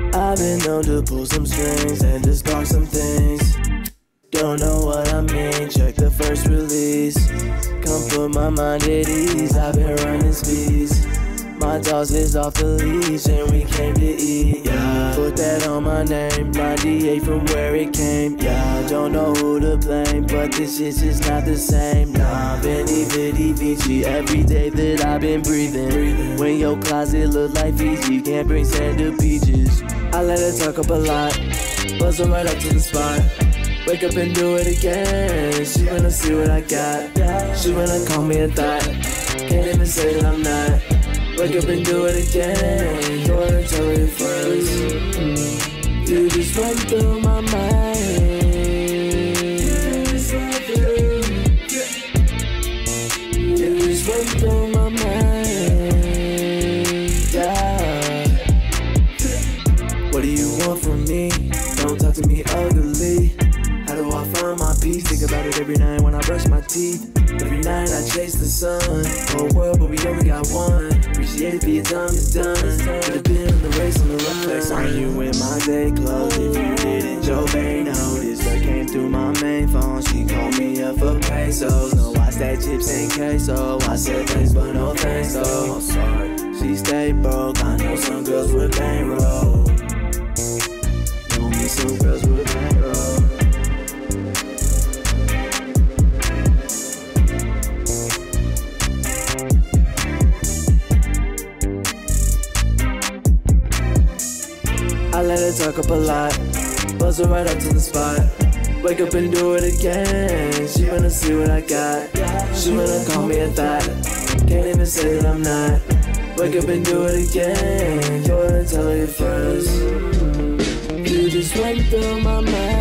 I've been known to pull some strings and to spark some things. Don't know what I mean, check the first release. Come put my mind at ease, I've been running speeds. My dogs is off the leash and we came to eat, yeah. Put that on my name, 98 from where it came, yeah. Don't know who to blame, but this shit's just not the same, nah. Veni, Vidi, Vici, every day that I've been breathing. When your closet look like Fiji, can't bring sand to beaches. I let her talk up a lot, buzz her right up to the spot. Wake up and do it again, she wanna see what I got. She wanna call me a thought, can't even say that I'm not. Wake up and do it again, you wanna tell me first. You just run through my mind. You just run through my mind, yeah. What do you want from me? Don't talk to me ugly. How do I find my peace? Think about it every night when I brush my teeth. Every night I chase the sun. Whole world, but we only got one. Appreciate it, be your time is done. Could've been on the race on the run. Flex on you when my day closed. If you didn't, Joe Bay noticed. That came through my main phone. She called me up for pesos. No, I stack chips and queso. I said thanks, but no thanks, though. I'm sorry, she stayed broke. I know some girls with bankroll. Know me some girls with bankroll. I let her talk up a lot, buzz her right up to the spot. Wake up and do it again, she wanna see what I got. She wanna call me a thought, can't even say that I'm not. Wake up and do it again, you wanna tell her first. You just went through my mind.